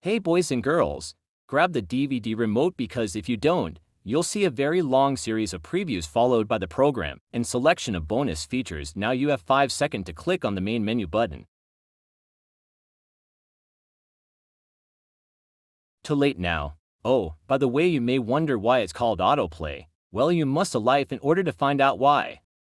Hey boys and girls, grab the DVD remote because if you don't, you'll see a very long series of previews followed by the program and selection of bonus features. Now you have 5 seconds to click on the main menu button. Too late now. Oh, by the way, you may wonder why it's called autoplay. Well, you must alive in order to find out why.